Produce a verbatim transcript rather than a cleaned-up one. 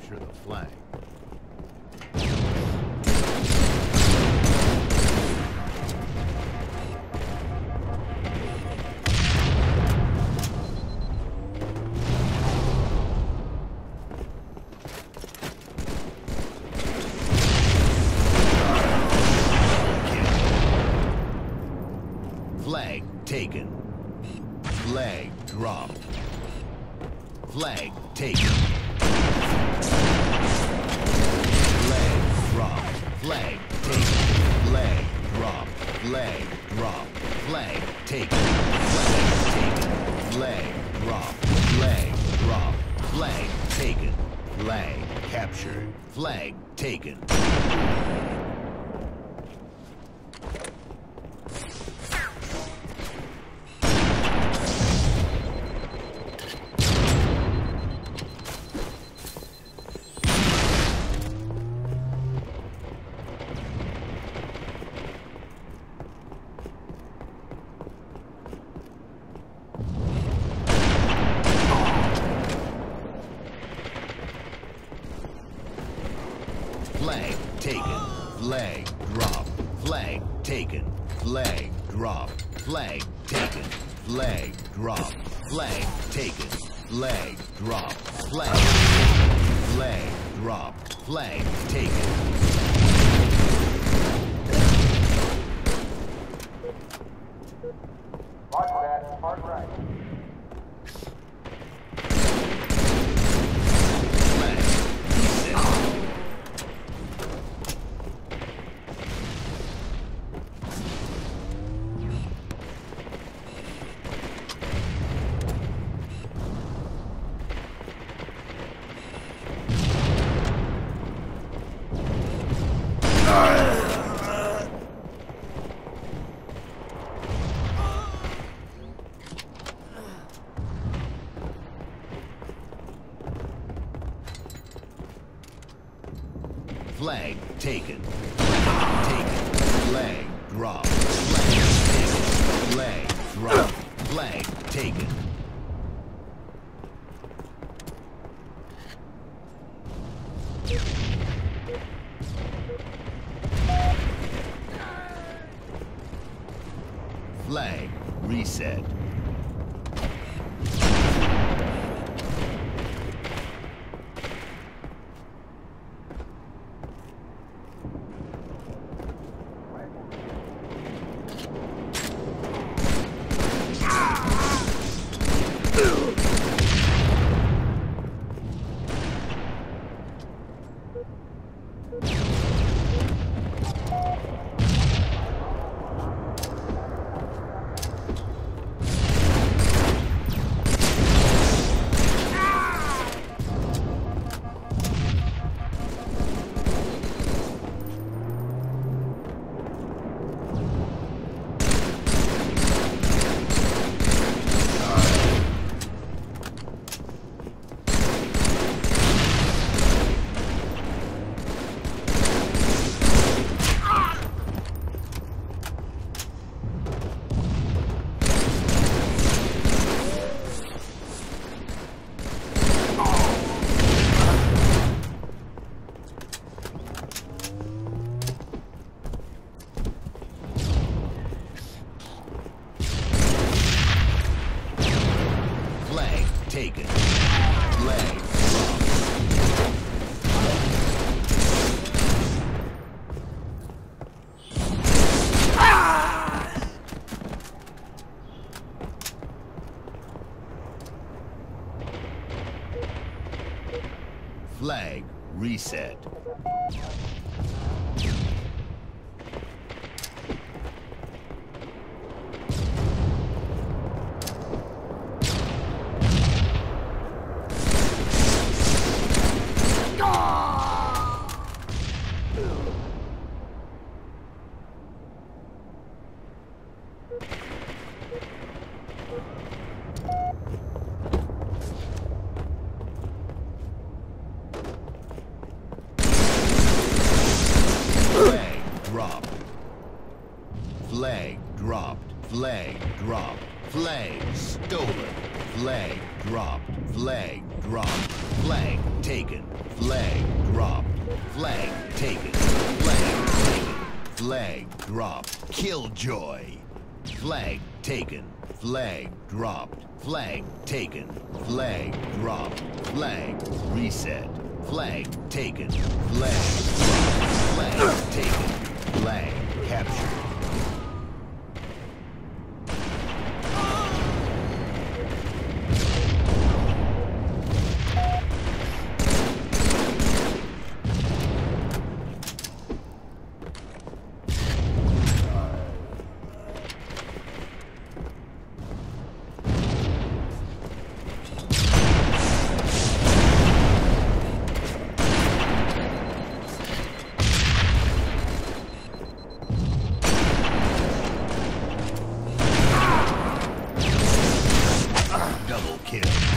capture the flag. Flag taken. Flag dropped. Flag taken. Flag dropped. Flag taken. Flag dropped. Flag dropped. Flag taken. Flag taken. Flag dropped. Flag dropped. Flag taken. Flag captured. Flag taken. Flag taken. Flag dropped. Flag taken. Flag dropped. Flag taken. Flag dropped. Flag taken. Flag dropped. Flag taken. Flag dropped. Flag taken. Roger that. Hard right. Flag taken. Flag taken. Flag dropped. Flag taken. Flag dropped. Flag taken. Flag reset. Taken. Flag dropped. Flag reset. Flag dropped. Flag dropped. Flag stolen. Flag dropped. Flag dropped. Flag taken. Flag dropped. Flag taken. Flag taken. Flag dropped. Killjoy. Flag taken. Flag dropped. Flag taken. Flag dropped. Flag reset. Flag taken. Flag dropped. Flag taken. Flag captured. Double kill.